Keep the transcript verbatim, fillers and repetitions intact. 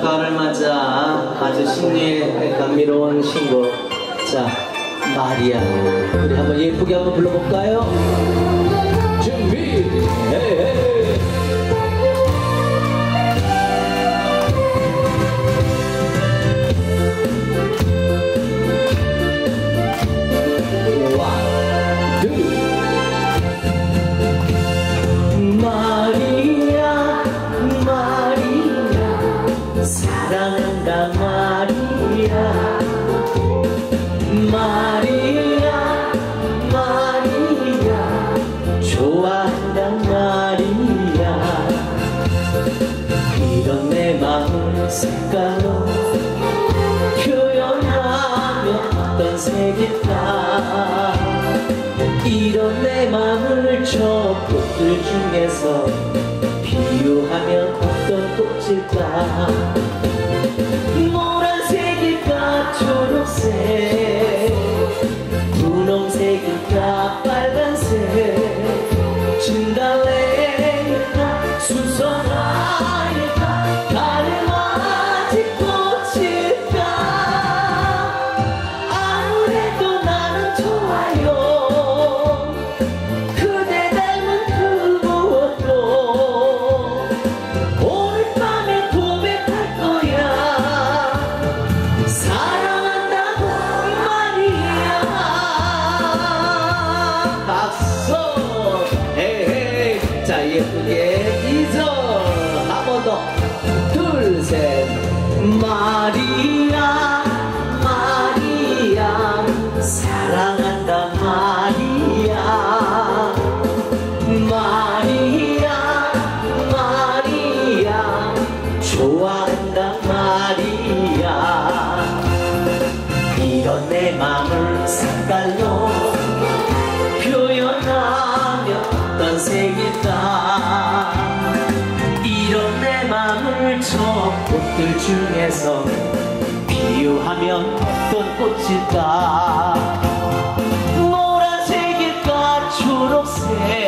가을을 맞아 아주 신의 감미로운 신곡. 자, 마리아. 우리 한번 예쁘게 한번 불러볼까요? 준비. 헤이 헤이. 사랑한다 마리아 마리아 마리아 좋아한다 마리아 이런 내 마음을 색깔로 표현하면 어떤 색일까 이런 내 마음을 저 꽃들 중에서 비유하면 어떤 꽃일까 노란색일까 초록색 분홍색일까 빨간색 진달래일까 수선화일까 가르마지 꽃일까 아무래도 나는 좋아요 그대 닮은 그 무엇도 오늘 밤에 고백할 거야 사랑한다고 마리아 박수. 헤이. 자, 예쁘게 이절 한 번 더. 둘, 셋. 마리아 마리아 사랑한다 마리아 마리아 마리아 좋아한다 마리아 이런 내 맘을 색깔로 표현하면 어떤 색일까 이런 내 맘을 저 꽃들 중에서 비유하면 어떤 꽃일까 노란색일까 초록색